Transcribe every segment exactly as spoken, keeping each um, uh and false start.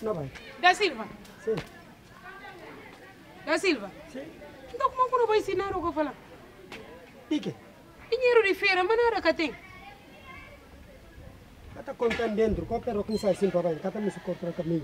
trabalho. Da Silva? Sim. Da Silva? Sim. Então como é que não vai ensinar o que eu falar? E quê? Dinheiro de feira, mas nada que tem. Está contando dentro, qual é o que sai assim para baixo? Cada me suporta o caminho.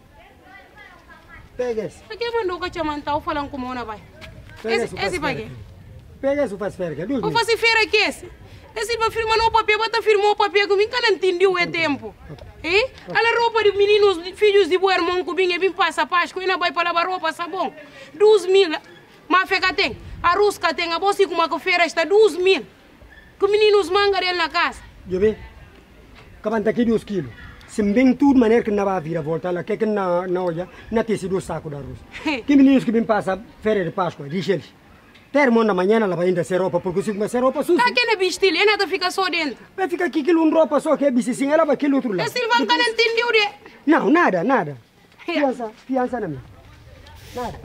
Pega esse. Por que mandou que eu mandar falando como não vai? Pega Esse, esse vai quê? Pega esse faz feira. Vou fazer feira aqui esse. Da Silva firma no papel, bota firmou o papel que nunca não entendeu é tempo. Eh? Ela roupa de meninos, filhos de boa irmão que vinha vir passa Páscoa e não vai para lavar roupa sabão. Dois mil. Mas fica tem. A rusca tem, a bolsa como a feira está dois mil. Que meninos manga dele na casa. Eu vi. Acabando aqui dois quilos. Se bem tudo maneira que não vai vir a volta lá, que que na na olha, não tem sido saco da rus. Que meninos que vêm passa feira de Páscoa, diz eles. Termo na manhã ela vai ainda ser roupa, porque se começar roupa suja. Tá que não é vestir, ela nada fica só dentro. Vai ficar aqui aquilo um roupa só que é bici, ela vai aquele outro lado. A Silva nunca não entendeu de. Não, nada, nada. Fiança, fiança na minha. Nada.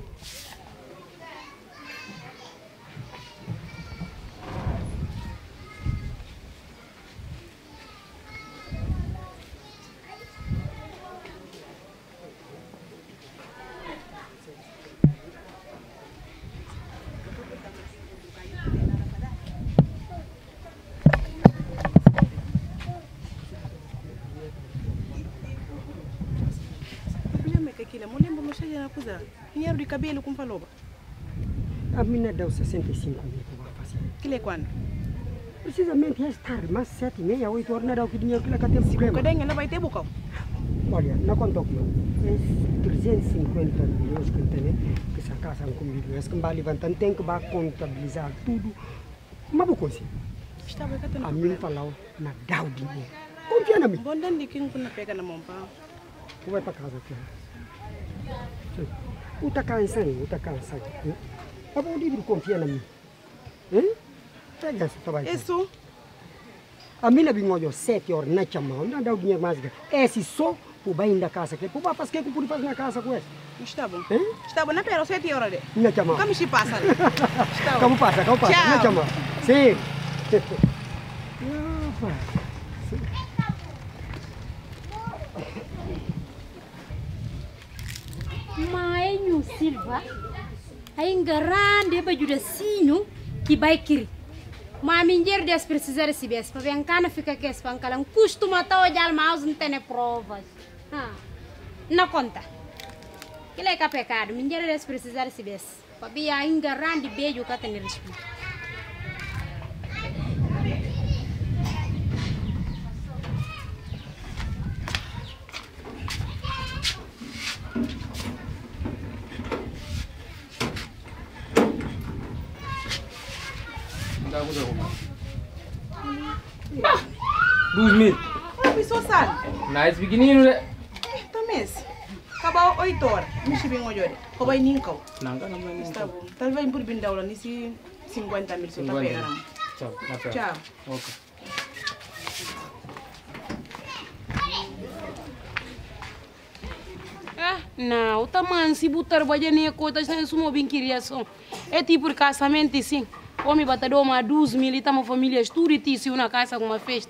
Dinheiro de cabelo, como falou? A menina deu sessenta e cinco mil para fazer. Que é quando? Precisamente é tarde, mas sete e meia, oito horas, não dá o que dinheiro que ela tem problema. Cadê ela vai ter bocão? Olha, não contou que é trezentos e cinquenta milhões que tem, que essa casa é comigo. É que vai levantando, tem que vai contabilizar tudo. Mas vou conseguir. A mim falou, na dá o dinheiro. Confia na mim. Bom, dando que não pega na mão, pá. Vai para casa aqui. O tá cansado, o tá cansado. A bom livro confia na mim. Hein? Pega essa trabalho. Isso. A minha vinha sete horas na chama, não dá o dinheiro mais. Esse só o bem da casa que, para fazer que eu fazer na casa com esse. Está bom. Hein? Está bom, não pera sete horas de. Na chama. Como se passa? Está Como passa, como passa, na chama. Sim. Maenho Silva, aí grande bajudacinho que vai querer. Mas a mulher des precisar se bes, para ver cana fica que espancala, costuma estar olhar mas não tem provas. Ah, não conta. Que é que é pecado, mulher des precisar se bes, para ver aí grande beijo que tem respeito. Dois mil. Ah, só sal. Nice pequenino, né? Também. Acabou oito horas. Me chibem hoje. Acabou em Ninkau. Não, não, não. Está bom. Talvez por bem da aula nesse cinquenta mil só tá pegando. Tchau. Tchau. Ok. Ah, não, o tamanho se botar baia nem conta, está em suma bem criação. É tipo casamento sim. Homem batador uma dois mil e tamo família tudo e tisse uma casa com uma festa.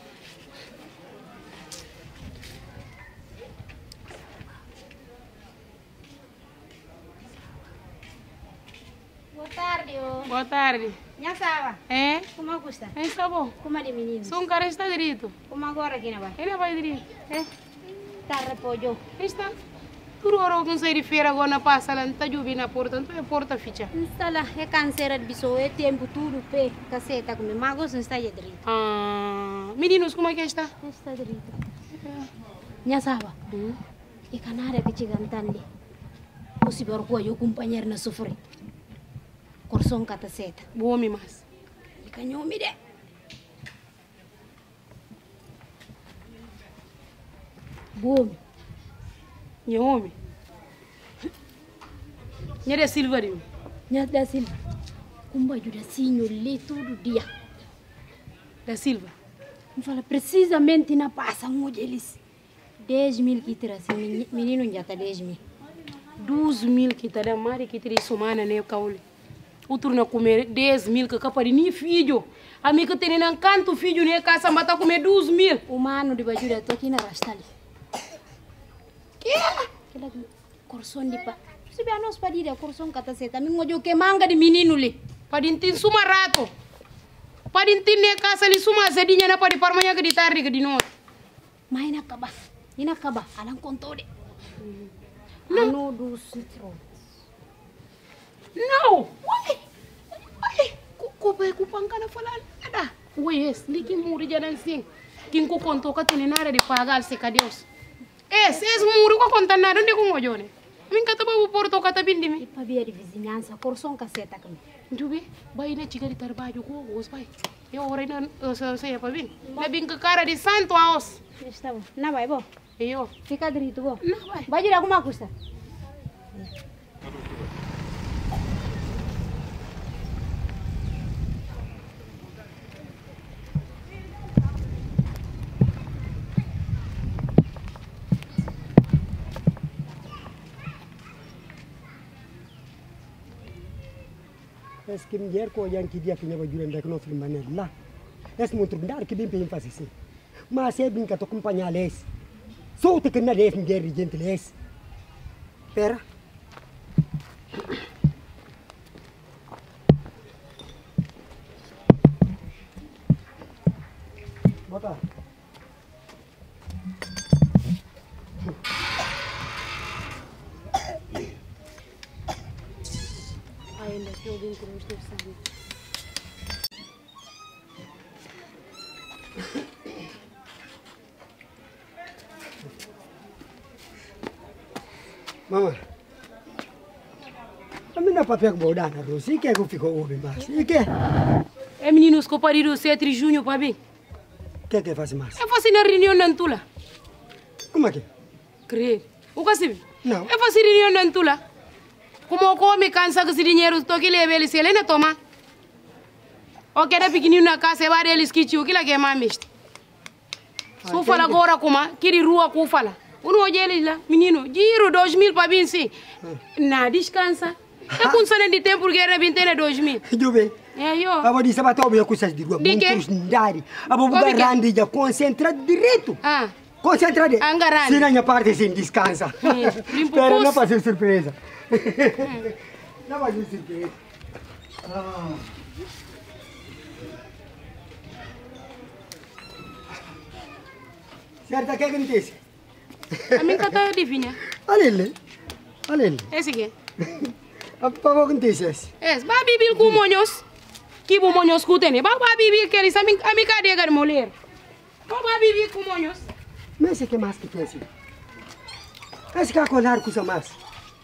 Boa tarde, ô. Boa tarde. Minha sala. É? Como custa? É, está bom. Como é de menino? Sou um cara está direito. Como agora aqui não vai? Ele vai direito. É? Tá repolho. Está. Por hora alguém sai de feira agora na passa lá, não está jovem na porta, não é porta ficha. Instala, é câncer de bicho, é tempo tudo, pé, caceta, como magos não está aí direito. Ah, meninos, como é que está? Está direito. Minha sala. Hum? E canária que te cantando. O se barco eu companheiro na sofrer. Coração cataceta. Boa, me mas. E canhou me de. Boa. Minha homem. Minha de Silva, rio. Minha da Silva. Como ajuda assim, eu li todo dia. Da Silva. Me fala precisamente na passa, um deles. dez mil que tira assim, menino já está dez mil. doze mil que está da mari que tira semana, né, Caule? O turno comer dez mil que capa de nem filho. A mim que tem um canto filho, né, casa, mas tá comer doze mil. O mano de bajuda, tô aqui na rastali. Que? Aquela corson de pá. Se bem a nós pode ir a corson cataceta, me mojo que manga de menino ali. Pode ter suma rato. Pode ter ne casa ali suma zedinha na pode par manhã que de tarde que de noite. Mas ina acaba. Ina acaba. Alang contou de. Ano dos citron. Não. Ué. Ué. Kupa kupanga na falar nada. Ué, yes. Liki muri jadan sing. Quem ku contou que tem nada de pagar se Deus. Es, es muri ko contar nada onde com mojone. Min kata babu porto kata bindimi. Para ver de vizinhança, corson caceta kami. Jubi, bayi na chica de trabalho com os pai. Eu ora na saya para bem. Na bem que cara de santo aos. Está bom. Na vai bom. Eu. Fica direito bom. Na vai. Vai direito alguma coisa. Est-ce que mulher ko yang ki dia kinya bajure ndek no film mané lá. Est mon truc ndar ki bim pim faz assim. Mas é bem que tu acompanha les. Só te que na les mulher gente les. Pera. Bota. Ainda que eu vim com os teus sangue. Mama. A minha papel boda na Rússia, que é que ficou ouvindo mais? E que? É meninos que pariram sete de junho para bem. Que que faz mais? É fácil na reunião na Antula. Como é que? Crer. O que se? Não. É fácil reunião na Antula. Como come cansa que esse dinheiro toque leve ele se ele não toma. O que era pequenino na casa, vai eles que tio, que lá que é mamiste. Só fala agora como, que rua que fala. Uno olha ele lá, menino, giro dois mil para vir sim. Não, descansa. É com sono de tempo porque era vinte e dois mil. Eu bem. É eu. Abo di sabato obi coisas de rua. De quê? Muitos ndari. Abo buga randi já concentra direito. Ah. Concentra de. Angarandi. Se na minha parte sem descansa. Limpo Espera, pus. não fazer surpresa. Não fazer surpresa. Ah. Certo, o que acontece? A mim que tá adivinha. Olha ele. Olha ele. Esse aqui. O que acontece? É, vai beber com monhos. Que bom monhos que tem. Vai beber que eles a mim a mim cadê a mulher? Vai beber com monhos. Mas esse que mais que pensa? Esse que é colar com o mais.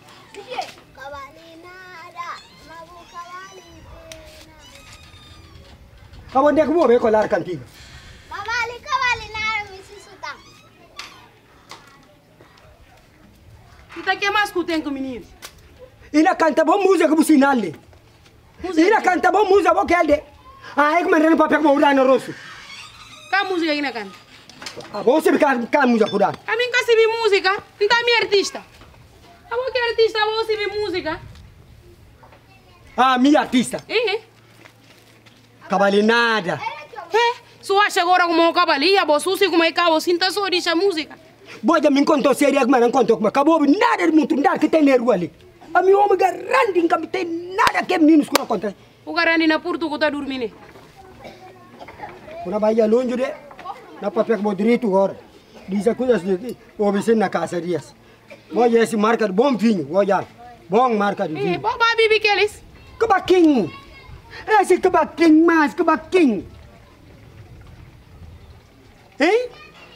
Aonde é que vou ver colar contigo? Mawali kawali na mi sisuta. Tu tá que mais que tem com menino? Ina canta bom música com sinal ali. Ina canta bom música bom que ele. Ah, é que mandando papel com o urano rosso. Que música que na canta? Ah, você fica com música por aí. A mim que se música, não tá minha artista. A vou que artista vou se música. Ah, minha artista. Eh? Cabali nada. É, só acha agora como um cavalinho, você se como é que você sinta só deixa música. Boa, já me contou sério, mas não contou como acabou nada de muito nada que tem na rua ali. A minha homem garante que não tem nada que meninos que não conta. O garante na Porto que tá dormindo. Una bahia longe de, na papel que direito agora. Diz a coisa de obedecer na casa dias. Olha esse marca de bom vinho, olha, bom marca de Eh, vinho. bom vai beber que eles. Que baquinho! Esse que baquinho mais, que baquinho! Hein?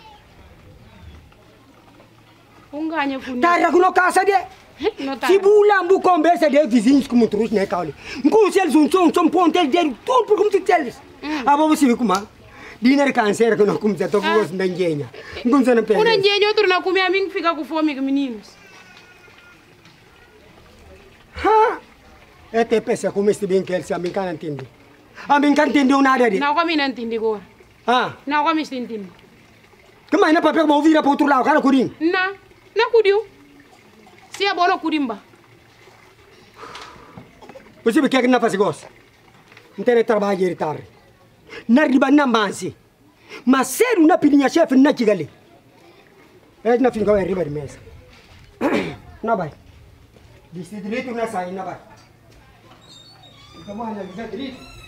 Um ganho com Tá na casa de? Não tá. Se bulambu conversa de vizinhos como trouxe né, Caule. Ngus eles um som, som pontel de tudo por como te teles. Ah, vamos se ver como dinheiro câncer que não como se toca os nangenha. Ngus não pega. Um nangenha outro não come a mim fica com fome com meninos. Ha! É te pensa como este bem que ele se a mim can entende. A mim can entendeu nada de. Não come não entende agora. Ah, Não come se entende. que mais na papel vou vir para outro lado, cara curim. Não, não cuidiu. Se é bom não curimba. Você vê que não faz gosto. Não tem trabalho de tarde. Na riba na mansi. Mas sério na pilinha chefe na tigali. É na finca é riba de mesa. na vai. Disse direito nessa aí, na vai. Então, mano, direito.